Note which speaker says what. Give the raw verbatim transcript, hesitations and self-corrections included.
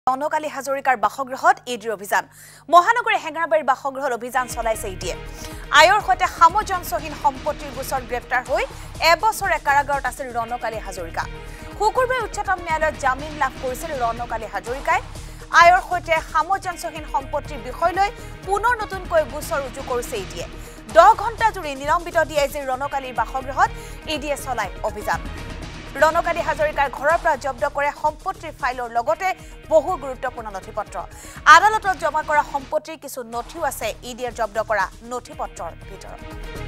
Speaker 1: রনকালী হাজৰিকাৰ বাসগৃহত ইডিৰ অভিযান মহানগৰী হেঙৰাবাৰীৰ বাসগৃহত অভিযান চলাইছে ইডিয়ে আয়ৰ সৈতে সামঞ্জস্যহীন সম্পত্তিৰ গোচৰ গ্ৰেপ্তাৰ হৈ এবছৰ কাৰাগাৰত আছিল ৰনকালী হাজৰিকা শুকুৰবাৰে উচ্চতম ন্যায়ালয়ত জামিন লাভ কৰিছিল ৰনকালী হাজৰিকাই আয়ৰ সৈতে সামঞ্জস্যহীন সম্পত্তিৰ বিষয় লৈ পুনৰ নতুনকৈ গোচৰ ৰুজু কৰিছে ইডিয়ে দহ ঘণ্টা জুৰি নিলম্বিত ডিআইজিৰ ৰনকালীৰ বাসগৃহত ইডিয়ে চলাই অভিযান রনকালী হাজৰিকাৰ ঘৰৰ পৰা জব্দ কৰে সম্পত্তিৰ ফাইলৰ লগতে বহু গুৰুত্বপূৰ্ণ নথিপত্ৰ আদালতত জমা কৰা সম্পত্তিৰ কিছু নথিও আছে ইডিয়ে জব্দ কৰা নথিপত্ৰৰ ভিতৰত